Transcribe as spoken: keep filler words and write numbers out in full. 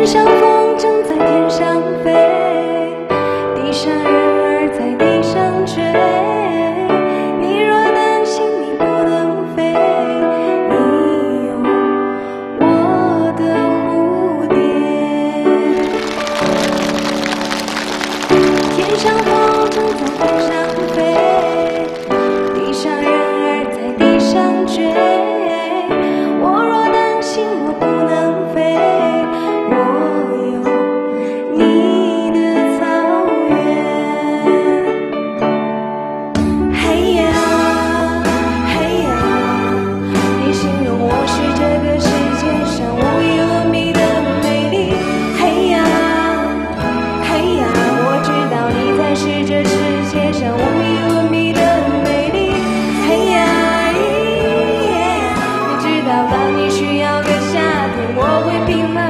天上风筝在天上飞，地上人儿在地上追。你若担心你不能飞，你有我的蝴蝶。天上风筝在天上飞，地上人儿在地上追。我若担心我不能飞，当你需要个夏天，我会拼满